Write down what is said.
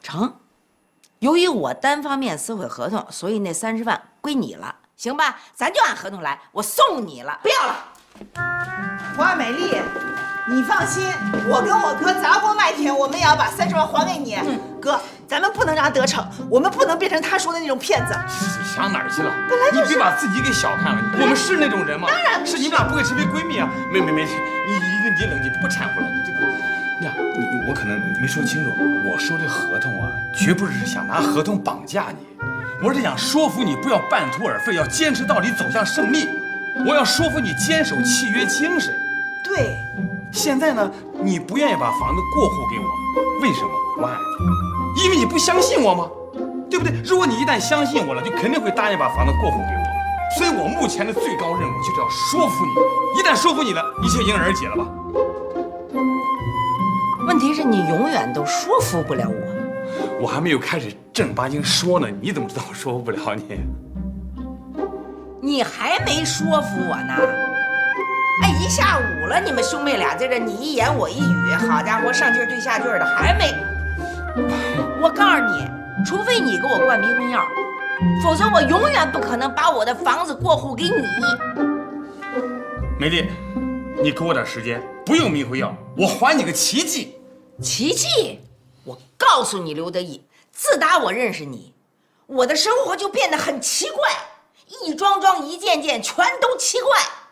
成。由于我单方面撕毁合同，所以那30万归你了，行吧？咱就按合同来，我送你了，不要了。 华美丽，你放心，我跟我哥砸锅卖铁，我们也要把30万还给你。哥，咱们不能让他得逞，我们不能变成他说的那种骗子。 想哪儿去了？ 本来就是， 你别把自己给小看了。我们是那种人吗？ 当然是，你们俩不会成为闺蜜啊。没，你冷静，不掺和了。这个，呀，我可能没说清楚。我说这合同啊，绝不是想拿合同绑架你，我是想说服你不要半途而废，要坚持到底，走向胜利。我要说服你坚守契约精神。 对。 现在呢，你不愿意把房子过户给我，为什么？Why？因为你不相信我吗？对不对？如果你一旦相信我了，就肯定会答应把房子过户给我。所以我目前的最高任务就是要说服你。一旦说服你了，一切迎刃而解了吧？ 问题是你永远都说服不了我。 我还没有开始正儿八经说呢，你怎么知道我说服不了你？ 你还没说服我呢。哎，一下午了，你们兄妹俩在这你一言我一语，好家伙，上句对下句的，还没。我告诉你，除非你给我灌迷魂药，否则我永远不可能把我的房子过户给你。 美丽，你给我点时间，不用迷魂药，我还你个奇迹。 奇迹？我告诉你，刘德义，自打我认识你，我的生活就变得很奇怪，一桩桩一件件全都奇怪。